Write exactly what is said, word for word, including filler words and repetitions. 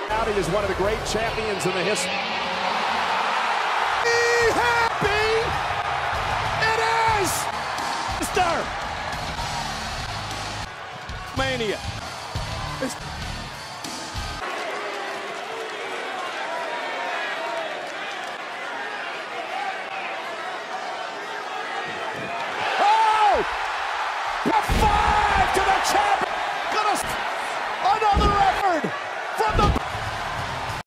He is one of the great champions in the history.